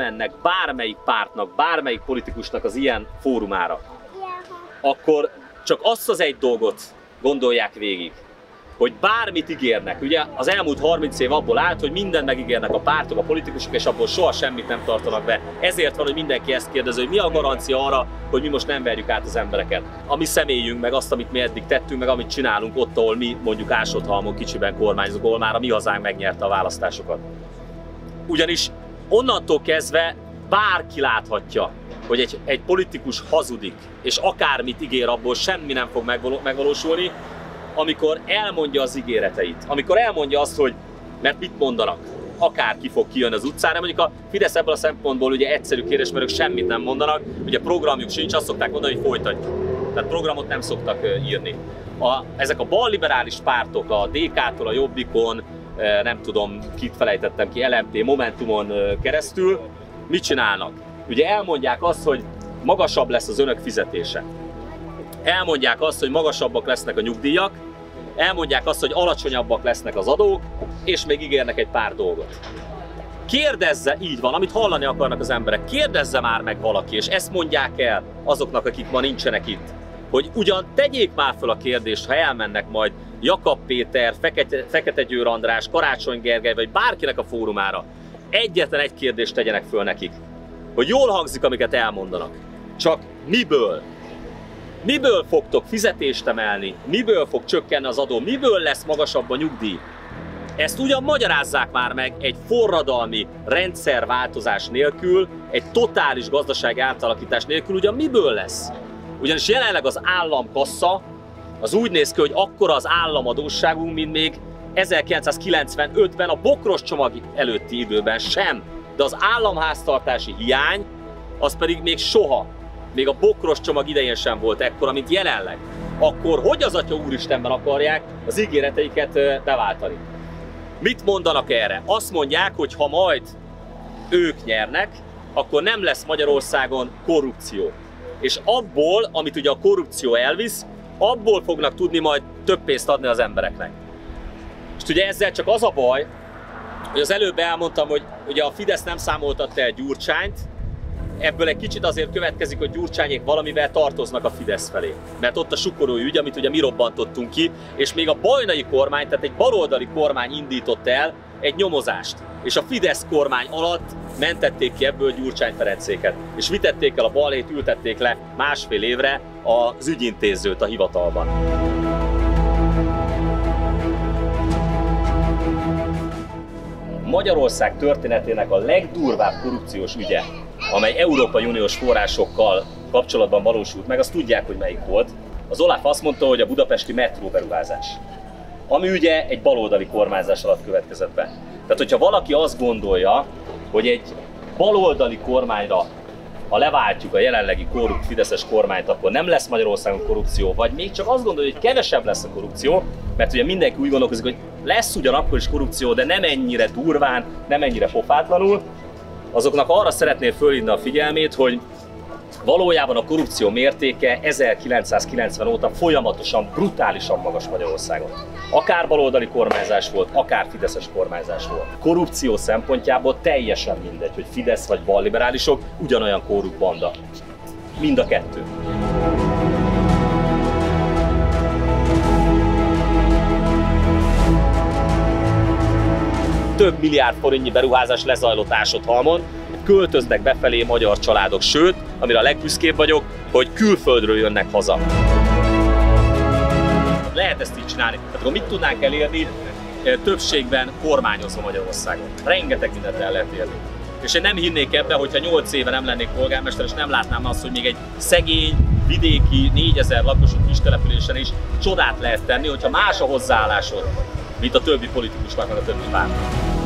elmennek bármelyik pártnak, bármelyik politikusnak az ilyen fórumára, akkor csak azt az egy dolgot gondolják végig, hogy bármit ígérnek. Ugye az elmúlt 30 év abból állt, hogy mindent megígérnek a pártok, a politikusok, és abból soha semmit nem tartanak be. Ezért van, hogy mindenki ezt kérdezi, hogy mi a garancia arra, hogy mi most nem verjük át az embereket. A mi személyünk, meg azt, amit mi eddig tettünk, meg amit csinálunk ott, ahol mi mondjuk Ásott-Halmon kicsiben kormányzunk, ahol már a mi hazánk megnyerte a választásokat. Ugyanis onnantól kezdve bárki láthatja, hogy egy politikus hazudik, és akármit ígér, abból semmi nem fog megvalósulni, amikor elmondja az ígéreteit, amikor elmondja azt, hogy mert mit mondanak, akárki fog kijönni az utcára. Mondjuk a Fidesz ebből a szempontból ugye egyszerű kérdés, mert ők semmit nem mondanak, ugye programjuk sincs, azt szokták mondani, hogy folytatjuk. Tehát programot nem szoktak írni. Ezek a balliberális pártok, a DK-tól a Jobbikon, nem tudom, kit felejtettem ki, LMP, Momentumon keresztül, mit csinálnak? Ugye elmondják azt, hogy magasabb lesz az önök fizetése. Elmondják azt, hogy magasabbak lesznek a nyugdíjak, elmondják azt, hogy alacsonyabbak lesznek az adók, és még ígérnek egy pár dolgot. Kérdezze, így van, amit hallani akarnak az emberek, kérdezze már meg valaki, és ezt mondják el azoknak, akik ma nincsenek itt, hogy ugyan tegyék már fel a kérdést, ha elmennek majd Jakab Péter, Fekete Győr András, Karácsony Gergely, vagy bárkinek a fórumára, egyetlen egy kérdést tegyenek föl nekik, hogy jól hangzik, amiket elmondanak, csak miből? Miből fogtok fizetést emelni? Miből fog csökkenni az adó? Miből lesz magasabb a nyugdíj? Ezt ugyan magyarázzák már meg egy forradalmi rendszerváltozás nélkül, egy totális gazdasági átalakítás nélkül, ugyan miből lesz? Ugyanis jelenleg az államkassa az úgy néz ki, hogy akkora az államadósságunk, mint még 1995-ben a bokros csomag előtti időben sem. De az államháztartási hiány az pedig még soha, még a bokros csomag idején sem volt ekkora, mint jelenleg. Akkor hogy az Atya Úristenben akarják az ígéreteiket beváltani? Mit mondanak erre? Azt mondják, hogy ha majd ők nyernek, akkor nem lesz Magyarországon korrupció. És abból, amit ugye a korrupció elvisz, abból fognak tudni majd több pénzt adni az embereknek. És ugye ezzel csak az a baj, hogy az előbb elmondtam, hogy ugye a Fidesz nem számoltatta el Gyurcsányt, ebből egy kicsit azért következik, hogy Gyurcsányék valamivel tartoznak a Fidesz felé. Mert ott a Sukorói ügy, amit ugye mi robbantottunk ki, és még a bajnai kormány, tehát egy baloldali kormány indított el egy nyomozást. És a Fidesz kormány alatt mentették ki ebből Gyurcsány Ferencéket. És vitették el a balhét, ültették le másfél évre az ügyintézőt a hivatalban. Magyarország történetének a legdurvább korrupciós ügye, amely Európai Uniós forrásokkal kapcsolatban valósult meg, azt tudják, hogy melyik volt. Az OLAF azt mondta, hogy a budapesti metró beruházás, ami ugye egy baloldali kormányzás alatt következett be. Tehát, hogyha valaki azt gondolja, hogy egy baloldali kormányra, ha leváltjuk a jelenlegi korrupt fideszes kormányt, akkor nem lesz Magyarországon korrupció, vagy még csak azt gondolja, hogy kevesebb lesz a korrupció, mert ugye mindenki úgy gondolkozik, hogy lesz ugyanakkor is korrupció, de nem ennyire durván, nem ennyire pofátlanul, azoknak arra szeretnél fölhívni a figyelmét, hogy valójában a korrupció mértéke 1990 óta folyamatosan, brutálisan magas Magyarországon. Akár baloldali kormányzás volt, akár fideszes kormányzás volt. Korrupció szempontjából teljesen mindegy, hogy Fidesz vagy balliberálisok, ugyanolyan korrupt banda. Mind a kettő. Több milliárd forintnyi beruházás lezajlott Ásott-Halmon, költöznek befelé magyar családok, sőt, amire a legbüszkébb vagyok, hogy külföldről jönnek haza. Lehet ezt így csinálni. Tehát akkor mit tudnánk elérni többségben kormányozva Magyarországon? Rengeteg mindent el lehet érni. És én nem hinnék ebbe, hogyha 8 éve nem lennék polgármester, és nem látnám azt, hogy még egy szegény, vidéki, 4000 lakosú kis településen is csodát lehet tenni, hogyha más a hozzáállásod, mint a többi politikusnak, meg a többi pártnak.